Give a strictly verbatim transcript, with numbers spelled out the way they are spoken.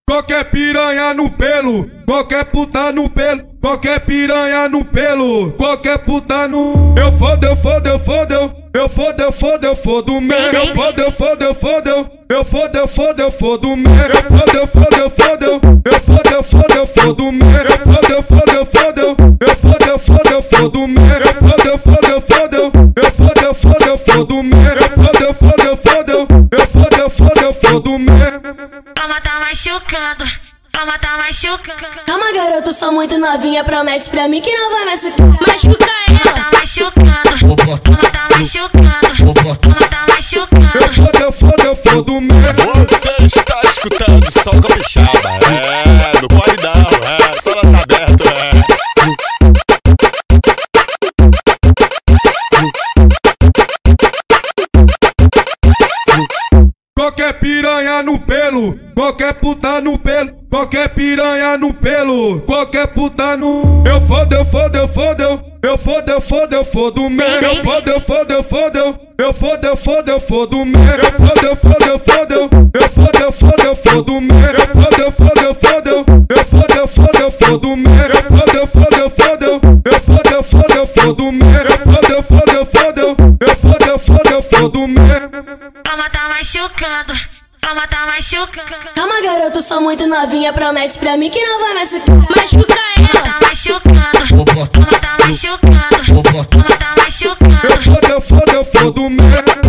Qualquer piranha no pelo, qualquer puta no pelo, qualquer piranha no pelo, qualquer puta no. Eu fodo, eu fodo, eu fodo, eu, eu fodo, eu fodo, eu fodo mesmo. Eu fodo, eu fodo, eu fodo, eu, eu fodo, eu fodo, eu fodo mesmo. Eu fodo, eu fodo, eu fodo, eu, eu fodo, eu fodo, eu fodo mesmo. Eu fodo, eu fodo, eu fodo, eu, eu fodo, eu fodo, eu fodo mesmo. Eu fodo, eu fodo, eu fodo, eu, eu fodo, eu fodo, eu fodo mesmo. Eu fodo, eu fodo, eu fodo, eu, eu fodo, eu fodo, eu fodo mesmo. Calma, tá machucando. Calma, tá machucando. Calma, garoto, sou muito novinha. Promete pra mim que não vai machucar. Machuca ela. Tá machucando. Calma, tá machucando. Calma, tá machucando. Eu fodo, eu fodo, eu fodo mesmo. Você está escutando Som Capixaba. É, no corre não, é, só lança aberto, é. Qualquer piranha no pelo, qualquer puta no pelo, qualquer piranha no pelo, qualquer puta no. Eu fodo, eu fodo, eu fodo, eu, eu fodo, eu fodo, eu fodo mesmo. Eu fodo, eu fodo, eu fodo, eu, eu fodo, eu fodo, eu fodo mesmo. Eu fodo, eu fodo, eu fodo, eu, eu fodo, eu fodo, eu fodo mesmo. Eu fodo, eu fodo, eu fodo, eu, eu fodo, eu fodo, eu fodo mesmo. Eu fodo, eu fodo, eu fodo, eu, eu fodo, eu fodo, eu fodo mesmo. Eu fodo, eu fodo, eu fodo, eu, eu fodo, eu fodo, eu fodo mesmo. Calma, tá machucando. Calma, tá machucando. Calma, garoto, sou muito novinha. Promete pra mim que não vai machucar. Machuca ela. Tá machucando. Calma, tá machucando. Calma, tá machucando. Eu fodo, eu fodo, eu fodo mesmo.